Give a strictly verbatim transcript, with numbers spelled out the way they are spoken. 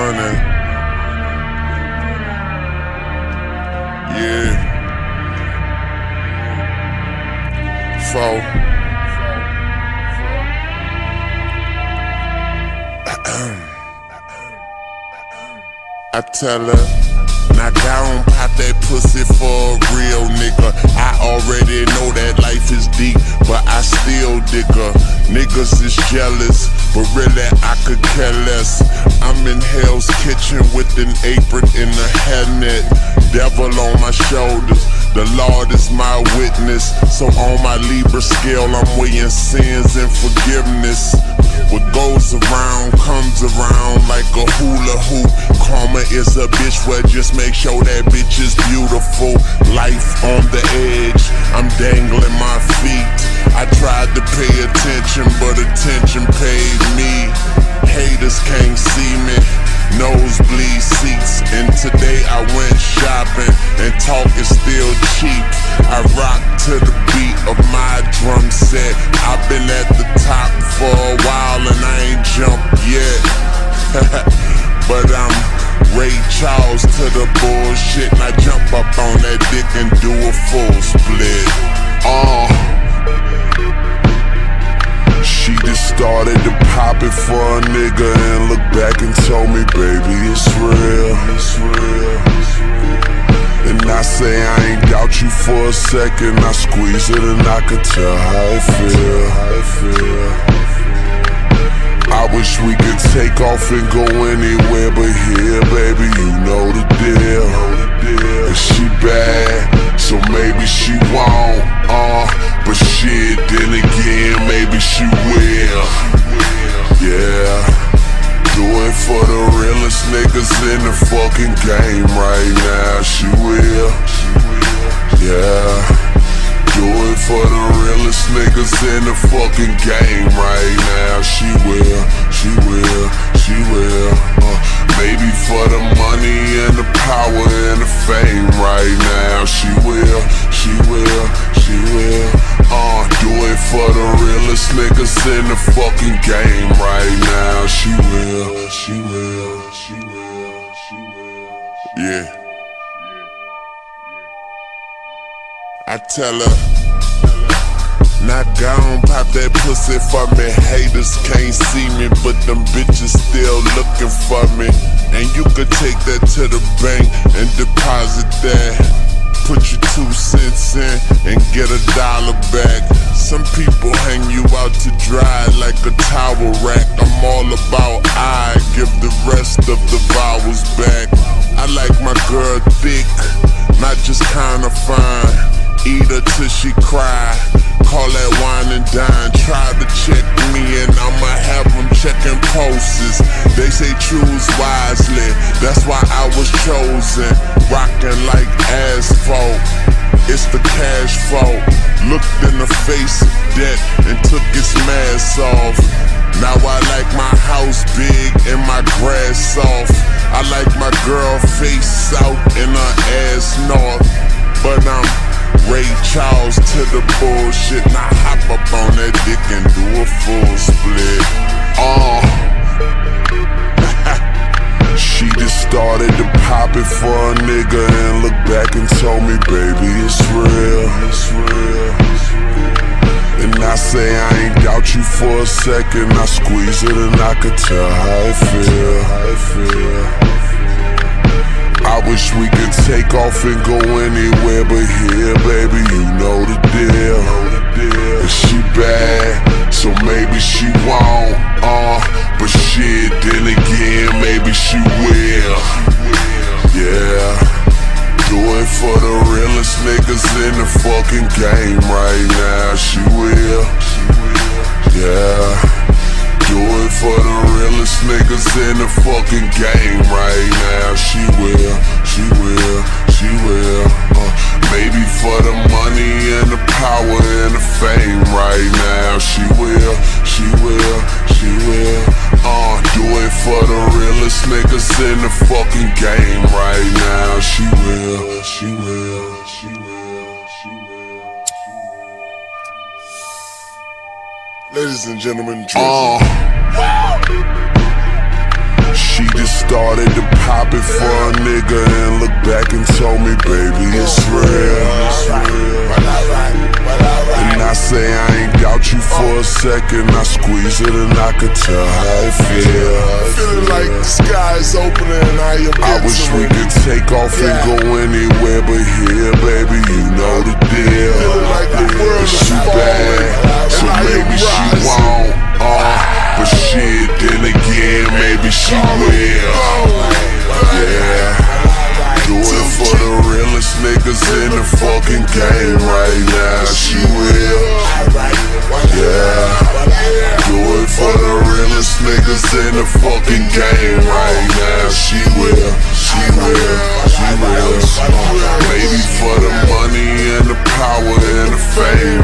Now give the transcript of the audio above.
money. Yeah. Four. I tell her, now go and pop that pussy for a real nigga. I already know that life is deep, but I still dig her. Niggas is jealous, but really I could care less. I'm in Hell's Kitchen with an apron in a hairnet. Devil on my shoulders, the Lord is my witness. So on my Libra scale, I'm weighing sins and forgiveness. What goes around comes around like a hula hoop. Karma is a bitch, well just make sure that bitch is beautiful. Life on the edge, I'm dangling my feet. I tried to pay attention, but attention paid me. Haters can't see me, nosebleed seats. And today I went shopping, and talk is still cheap. I rock to the beat of my drum set. I've been at the top for a while and I ain't jumped yet. But I'm Ray Charles to the bullshit, and I jump up on that dick and do a full split. Uh She just started to pop it for a nigga and look back and told me, baby, it's real, it's real. And I say I ain't doubt you for a second. I squeeze it and I could tell how it feel, how it feel. I wish we could take off and go anywhere but here, baby, you know the deal. And she bad, so maybe she won't, uh but shit, then again, maybe she will. Yeah, do it for the realest niggas in the fucking game right now. She will. Yeah, do it for the realest niggas in the fucking game right now. She will, she will, she will. Uh, maybe for the money and the power and the fame right now. She will, she will, she will. Uh, do it for the realest niggas in the fucking game right now. She will, she will, she will, she will. Yeah. I tell her, now go and pop that pussy for me. Haters can't see me, but them bitches still looking for me. And you could take that to the bank and deposit that. Put your two cents in and get a dollar back. Some people hang you out to dry like a towel rack. I'm all about I give the rest of the vowels back. I like my girl thick, not just kinda fine. Eat her till she cry, call that wine and dine. Try to check me and I'ma have them checking pulses. They say choose wisely, that's why I was chosen. Rockin' like asphalt, it's the cash fault. Looked in the face of death and took its mask off. Now I like my house big and my grass soft. I like my girl face south and her ass north. But I'm Ray Charles to the bullshit. Now hop up on that dick and do a full split. Uh She just started to pop it for a nigga and look back and told me, baby, it's real, it's real. And I say I ain't doubt you for a second. I squeeze it and I could tell how it feel, how it feel. I wish we could take off and go anywhere but here, baby, you know the deal. And she bad, so maybe she won't, uh but shit, then again, maybe she will. Yeah, do it for the realest niggas in the fucking game right now. She will. Yeah, do it for the realest niggas in the fucking game right now. She will, she will, she will. Uh, maybe for the money and the power and the fame right now. She will, she will, she will. Uh, do it for the realest niggas in the fucking game right now. She will, she will, she will, she will. Ladies and gentlemen, uh, She just started to pop it for a nigga and looked back and told me, baby, it's real. And I say I ain't doubt you for a second. I squeeze it and I could tell how it feel. Feeling like the sky is opening and I am I wish we could take off and go anywhere but here, baby, you know the deal. Feeling like the world is She bad, so maybe she won't, uh, but shit, then again, maybe she will. Yeah, do it for the realest niggas in the fucking game right now. She will. Yeah, do it for the realest niggas in the fucking game right now. She will. She will. She will. Maybe for the money and the power and the fame